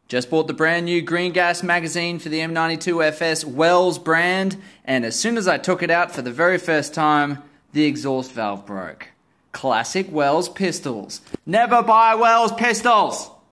Just bought the brand new green gas magazine for the M92FS Wells brand, and as soon as I took it out for the very first time, the exhaust valve broke. Classic Wells pistols. Never buy Wells pistols!